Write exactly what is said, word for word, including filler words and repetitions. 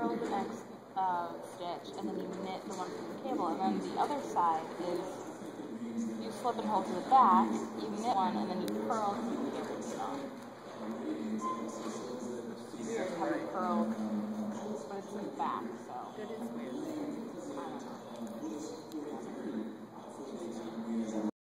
purl the next uh, stitch, and then you knit the one from the cable, and then the other side is you slip and hold to the back, you knit one, and then you purl to the cable stop. It's weird how you purl, but it's in the back, so. It is weird.